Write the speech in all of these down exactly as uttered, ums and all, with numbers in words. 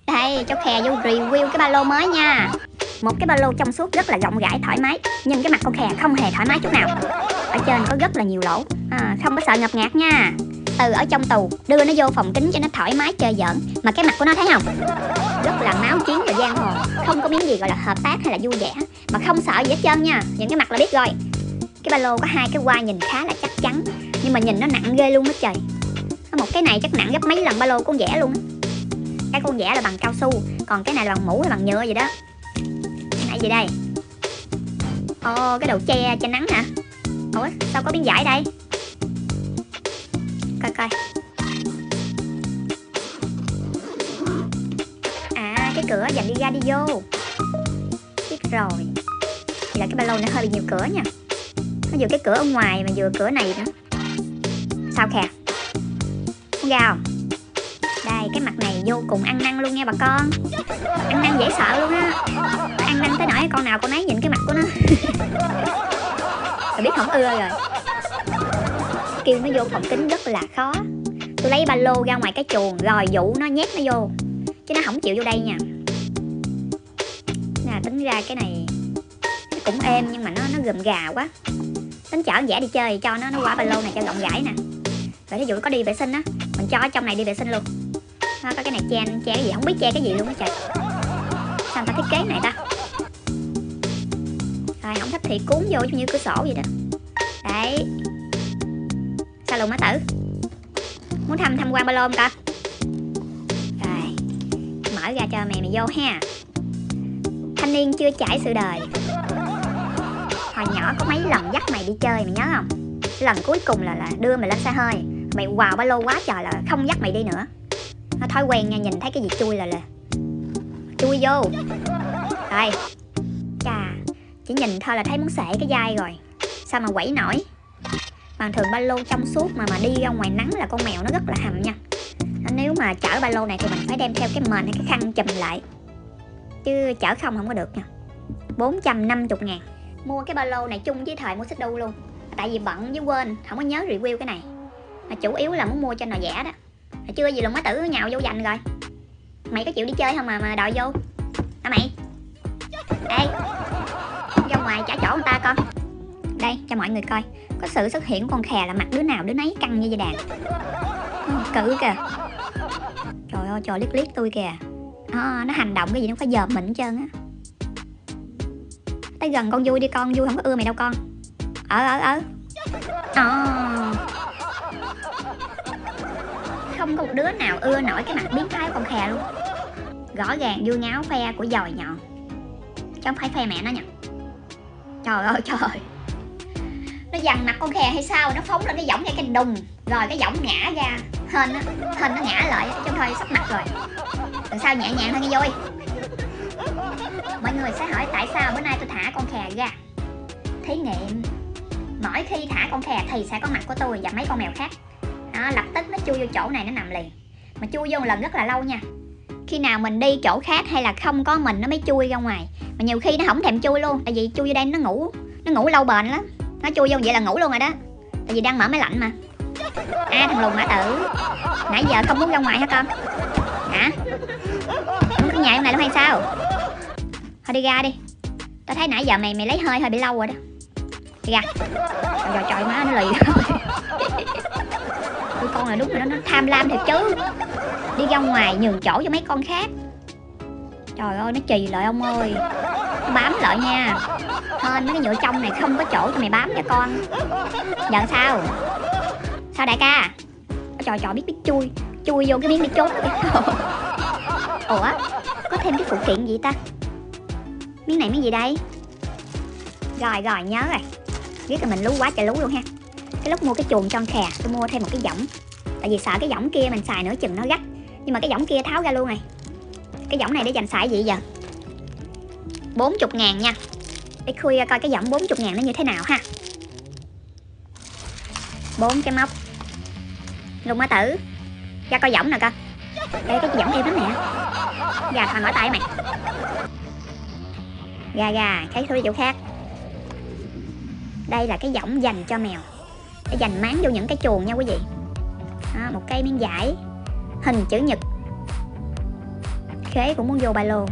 Đây, cho Khè vô review cái ba lô mới nha. Một cái ba lô trong suốt rất là rộng rãi, thoải mái. Nhưng cái mặt con Khè không hề thoải mái chút nào. Ở trên có rất là nhiều lỗ, à, không có sợ ngập ngạt nha. Từ ở trong tù đưa nó vô phòng kính cho nó thoải mái chơi giỡn. Mà cái mặt của nó thấy không, rất là máu chiến và giang hồ. Không có miếng gì gọi là hợp tác hay là vui vẻ, mà không sợ gì hết trơn nha. Nhìn cái mặt là biết rồi. Cái ba lô có hai cái quai nhìn khá là chắc chắn, nhưng mà nhìn nó nặng ghê luôn đó trời. Một cái này chắc nặng gấp mấy lần ba lô của con vẽ luôn á. Cái con vẽ là bằng cao su, còn cái này là bằng mũ hay bằng nhựa vậy đó. Cái này gì đây? Ồ, cái đầu che che nắng hả? Ủa, sao có miếng vải đây? Coi coi. À, cái cửa dành đi ra đi vô. Biết rồi. Thì là cái ba lô nó hơi bị nhiều cửa nha. Nó vừa cái cửa ở ngoài mà vừa cửa này nữa. Sao Khè? Muốn ra không? Đây, cái mặt này vô cùng ăn năn luôn nha bà con. Ăn năn dễ sợ luôn á. Ăn năn tới nỗi con nào con nấy nhìn cái mặt của nó rồi biết không ưa rồi. Kêu nó vô phòng kính rất là khó. Tôi lấy ba lô ra ngoài cái chuồng rồi dụ nó nhét nó vô, chứ nó không chịu vô đây nha. Nè, tính ra cái này nó cũng êm nhưng mà nó nó gườm gà quá. Tính chở vẽ đi chơi cho nó nó qua ba lô này cho rộng rãi nè. Rồi thí dụ có đi vệ sinh á, mình cho ở trong này đi vệ sinh luôn. Nó có cái này che che cái gì không biết che cái gì luôn á trời. Sao người ta thiết kế này ta? Rồi không thích thì cuốn vô như cửa sổ vậy đó. Đấy. Sao luôn má tử? Muốn thăm tham quan ba lô không ta? Rồi, mở ra cho mày mày vô ha. Thanh niên chưa trải sự đời. Hồi nhỏ có mấy lần dắt mày đi chơi mày nhớ không? Lần cuối cùng là, là đưa mày lên xe hơi. Mày quào ba lô quá trời là không dắt mày đi nữa. Nó thói quen nha, nhìn thấy cái gì chui là là chui vô. Rồi. Chà, chỉ nhìn thôi là thấy muốn sể cái vai rồi. Sao mà quẩy nổi. Mà thường ba lô trong suốt mà mà đi ra ngoài nắng là con mèo nó rất là hầm nha. Nếu mà chở ba lô này thì mình phải đem theo cái mền hay cái khăn chùm lại, chứ chở không không có được nha. Bốn trăm năm mươi ngàn. Mua cái ba lô này chung với thời mua xích đu luôn. Tại vì bận với quên, không có nhớ review cái này. Mà chủ yếu là muốn mua cho nó vẽ đó. Mà chưa gì luôn má tử nhào vô dành rồi. Mày có chịu đi chơi không mà mà đòi vô hả mày? Ê, ra ngoài trả chỗ người ta con. Đây cho mọi người coi. Có sự xuất hiện của con Khè là mặt đứa nào đứa nấy căng như dây đàn. Cự kìa. Trời ơi trời, liếc liếc tôi kìa. À, nó hành động cái gì nó phải dòm mình hết trơn á. Tới gần con vui đi con, vui không có ưa mày đâu con. Ở ở ở. À. Không có một đứa nào ưa nổi cái mặt biến thái của con Khè luôn. Rõ ràng vui ngáo phe của dòi nhọn, chứ không phải phe mẹ nó nha. Trời ơi trời. Nó dằn mặt con Khè hay sao, nó phóng lên cái võng ngay cái đùng, rồi cái võng ngã ra, hên á, hên nó ngã lại chứ thôi sắp mặt rồi. Rồi sao nhẹ nhàng thôi nghe vui. Mọi người sẽ hỏi tại sao bữa nay tôi thả con Khè ra. Thí nghiệm. Mỗi khi thả con Khè thì sẽ có mặt của tôi và mấy con mèo khác. Đó, lập tức nó chui vô chỗ này nó nằm liền. Mà chui vô một lần rất là lâu nha. Khi nào mình đi chỗ khác hay là không có mình nó mới chui ra ngoài. Mà nhiều khi nó không thèm chui luôn. Tại vì chui vô đây nó ngủ, nó ngủ lâu bền lắm. Nó chui vô vậy là ngủ luôn rồi đó. Tại vì đang mở máy lạnh mà. À, thằng lùn mã tử, nãy giờ không muốn ra ngoài hả con? Hả? Muốn cứ nhảy trong này luôn hay sao? Thôi đi ra đi. Tao thấy nãy giờ mày mày lấy hơi hơi bị lâu rồi đó. Đi ra. Trời trời, trời má nó lì. Tụi con là đúng rồi đó, nó tham lam thiệt chứ. Đi ra ngoài nhường chỗ cho mấy con khác. Trời ơi nó chì lại ông ơi. Nó bám lại nha. Hên mấy cái nhựa trong này không có chỗ cho mày bám nha con. Giờ sao? Sao đại ca? Trời trời biết biết chui. Chui vô cái miếng để trốn. Ủa? Có thêm cái phụ kiện gì ta? Miếng này miếng gì đây? Rồi rồi nhớ rồi. Biết là mình lú quá trời lú luôn ha. Cái lúc mua cái chuồng cho con Khè tôi mua thêm một cái võng. Tại vì sợ cái võng kia mình xài nửa chừng nó gắt. Nhưng mà cái võng kia tháo ra luôn này. Cái võng này để dành xài gì giờ? Bốn mươi ngàn nha. Để khui ra coi cái võng bốn mươi ngàn nó như thế nào ha. Bốn cái móc. Lùng má tử, ra coi võng nè coi. Đây cái võng êm lắm nè. Gà thằng ở tay mày. Gà gà, cái thôi chỗ khác. Đây là cái võng dành cho mèo. Để dành máng vô những cái chuồng nha quý vị. Đó, một cây miếng vải hình chữ nhật. Khế cũng muốn vô ba lô.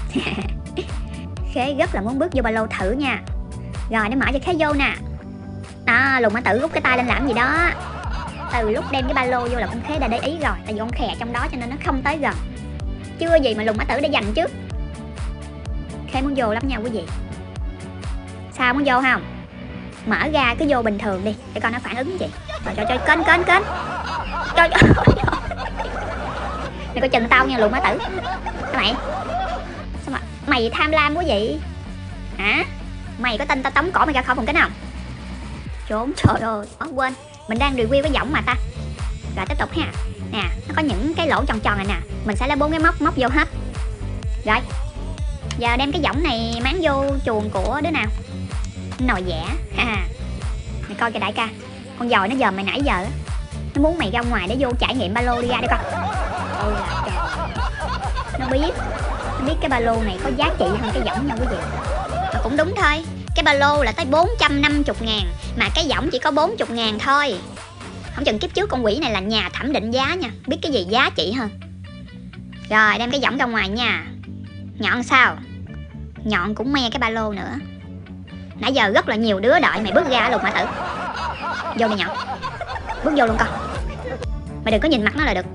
Khế rất là muốn bước vô ba lô thử nha. Rồi nó mở cho Khế vô nè. Đó, Lùn Mã Tử rút cái tay lên làm gì đó. Từ lúc đem cái ba lô vô là con Khế đã để ý rồi. Tại vì con khè trong đó cho nên nó không tới gần. Chưa gì mà Lùn Mã Tử đã giành trước. Khế muốn vô lắm nha quý vị. Sao, muốn vô không? Mở ra cứ vô bình thường đi để coi nó phản ứng gì. Trời trời trời, kênh kênh kênh. Trời ơi. Mày coi chừng tao nha Lùn Mã Tử. Sao mày? Sao mà mày tham lam quá vậy? Hả? Mày có tin tao tống cổ mày ra khỏi phòng kính không? Trốn, trời ơi. Ủa, quên, mình đang review cái võng mà ta. Rồi tiếp tục ha. Nè, nó có những cái lỗ tròn tròn này nè. Mình sẽ lấy bốn cái móc, móc vô hết. Rồi, giờ đem cái võng này máng vô chuồng của đứa nào? Nồi vẽ. Mày coi kìa đại ca. Con dòi nó dòm mày nãy giờ á. Nó muốn mày ra ngoài để vô trải nghiệm ba lô đi ra đi con. Ôi là trời. Nó biết Nó biết cái ba lô này có giá trị hơn cái võng nha quý vị. Mà cũng đúng thôi. Cái ba lô là tới bốn trăm năm mươi ngàn. Mà cái võng chỉ có bốn mươi ngàn thôi. Không chừng kiếp trước con quỷ này là nhà thẩm định giá nha. Biết cái gì giá trị hơn. Rồi đem cái võng ra ngoài nha. Nhọn sao? Nhọn cũng me cái ba lô nữa. Nãy giờ rất là nhiều đứa đợi mày bước ra Lùn Mã Tử. Vô đi Nhọn. Bước vô luôn con. Mày đừng có nhìn mặt nó là được.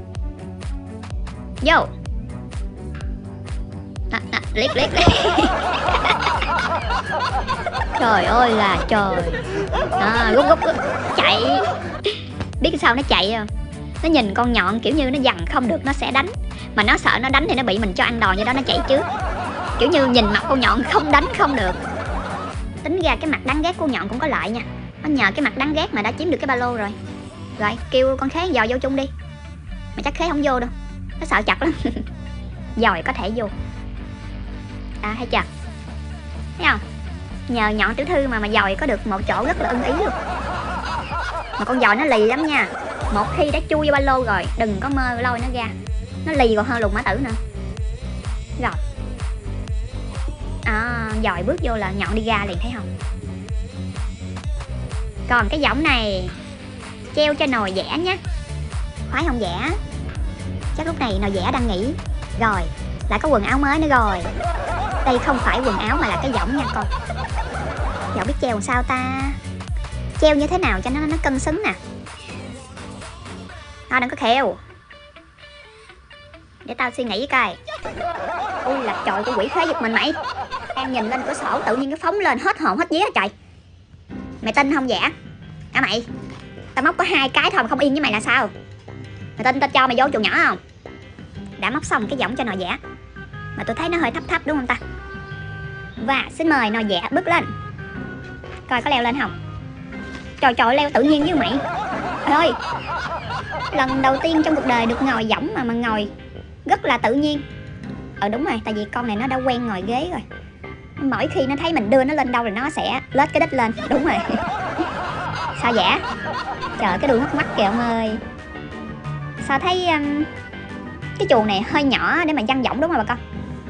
Vô. À, à, liếc liếc liếc. Trời ơi là trời. À, rút rút rút. Chạy. Biết sao nó chạy không? Nó nhìn con Nhọn kiểu như nó dằn không được nó sẽ đánh. Mà nó sợ nó đánh thì nó bị mình cho ăn đòn, do đó nó chạy trước. Kiểu như nhìn mặt con Nhọn không đánh không được. Tính ra cái mặt đáng ghét của Nhọn cũng có lợi nha. Nó nhờ cái mặt đáng ghét mà đã chiếm được cái ba lô rồi. Rồi kêu con Khế dò vô chung đi. Mà chắc Khế không vô đâu. Nó sợ chặt lắm. Dòi có thể vô. À hay chưa? Thấy không? Nhờ Nhọn tiểu thư mà mà dòi có được một chỗ rất là ưng ý luôn. Mà con dòi nó lì lắm nha. Một khi đã chui vô ba lô rồi đừng có mơ lôi nó ra. Nó lì còn hơn Lùn Mã Tử nữa. Rồi. À, dòi bước vô là Nhọn đi ra liền thấy không? Còn cái võng này treo cho nồi vẽ nhé. Khoái không vẽ? Chắc lúc này nồi vẽ đang nghỉ. Rồi, lại có quần áo mới nữa rồi. Đây không phải quần áo mà là cái võng nha con. Dạo biết treo làm sao ta? Treo như thế nào cho nó nó cân xứng nè. Thôi đừng có khều. Để tao suy nghĩ coi. Ui là trời, con quỷ Khế giật mình mày. Đang nhìn lên cửa sổ tự nhiên cái phóng lên hết hồn hết vía trời. Mày tin không vẽ? À mày, tao móc có hai cái thôi mà không yên với mày là sao? Mày tin tao cho mày vô chuồng nhỏ không? Đã móc xong cái võng cho nồi vẽ. Mà tôi thấy nó hơi thấp thấp đúng không ta? Và xin mời nồi vẽ bước lên. Coi có leo lên không? Trời trời, leo tự nhiên với mày. Trời ơi, lần đầu tiên trong cuộc đời được ngồi võng mà mà ngồi rất là tự nhiên. Ờ đúng rồi, tại vì con này nó đã quen ngồi ghế rồi. Mỗi khi nó thấy mình đưa nó lên đâu rồi nó sẽ lết cái đít lên. Đúng rồi. Sao vẽ? Trời, cái đuôi mắt mắt kìa ông ơi. Sao thấy um, cái chuồng này hơi nhỏ để mà văng võng đúng không bà con?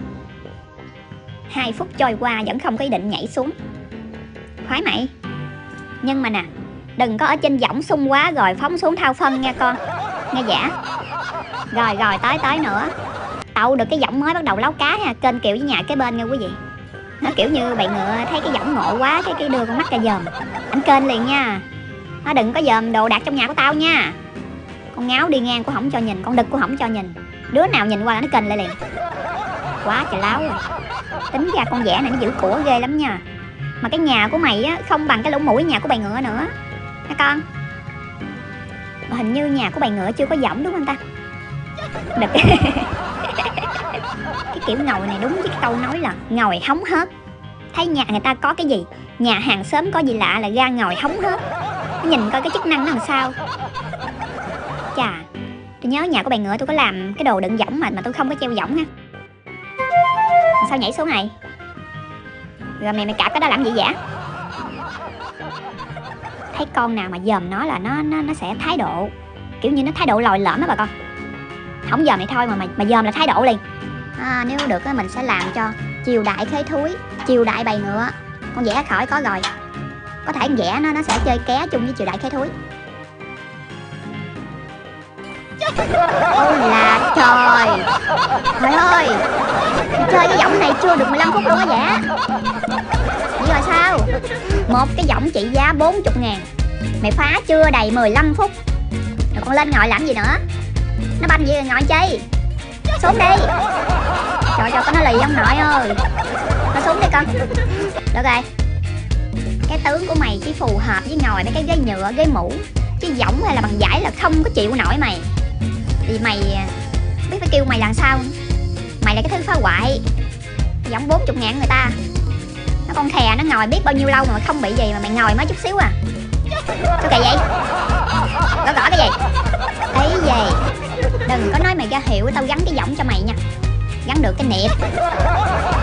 Hai phút trôi qua vẫn không có ý định nhảy xuống. Khoái mày. Nhưng mà nè, đừng có ở trên võng sung quá rồi phóng xuống thao phân nha con. Nghe vẽ. Rồi rồi, tới tới nữa. Tậu được cái võng mới bắt đầu lấu cá nha. Kênh Kiều với nhà kế bên nha quý vị. Nó kiểu như bầy ngựa thấy cái võng ngộ quá, cái cái đưa con mắt ra dòm. Ảnh kênh liền nha. Nó đừng có dòm đồ đạc trong nhà của tao nha. Con ngáo đi ngang của không cho nhìn, con đực của không cho nhìn. Đứa nào nhìn qua là nó kênh lại liền. Quá trời láo rồi. Tính ra con vẽ này nó giữ của ghê lắm nha. Mà cái nhà của mày á không bằng cái lỗ mũi nhà của bầy ngựa nữa nha con. Mà hình như nhà của bầy ngựa chưa có võng đúng không ta? Đực. Cái kiểu ngồi này đúng với cái câu nói là ngồi hóng hớt. Thấy nhà người ta có cái gì, nhà hàng xóm có gì lạ là ra ngồi hóng hớt. Nhìn coi cái chức năng nó làm sao. Chà, tôi nhớ nhà của bầy ngựa tôi có làm cái đồ đựng võng mà mà tôi không có treo võng ha. Sao nhảy xuống này? Rồi mày mày cạp cái đó làm gì vậy? Thấy con nào mà dòm nó là nó nó nó sẽ thái độ kiểu như nó thái độ lòi lõm á bà con. Không dòm này thôi mà mà, mà dòm là thái độ liền. À, nếu được á mình sẽ làm cho triều đại Khế Thúi, triều đại bầy ngựa. Con vẽ khỏi có rồi. Có thể con vẽ nó nó sẽ chơi ké chung với triều đại Khế Thúi. Ôi là trời. Trời ơi, chơi cái giọng này chưa được mười lăm phút luôn á dạ. Vậy rồi sao? Một cái giọng trị giá bốn mươi ngàn mày phá chưa đầy mười lăm phút rồi còn lên ngồi làm gì nữa? Nó banh gì ngồi chơi? Xuống đi. Trời trời, có nó lì ông nội ơi. Nó xuống đi con. Được rồi. Cái tướng của mày chỉ phù hợp với ngồi mấy cái ghế nhựa, ghế mũ, chứ giọng hay là bằng vải là không có chịu nổi mày. Vì mày biết phải kêu mày làm sao. Mày là cái thứ phá hoại. Giọng bốn mươi ngàn người ta. Nó con khè nó ngồi biết bao nhiêu lâu mà không bị gì mà mày ngồi mới chút xíu à. Sao kỳ vậy? Gõ gõ cái gì? Ấy gì? Đừng có nói mày ra hiệu tao gắn cái giọng cho mày nha. Gắn được cái nẹp.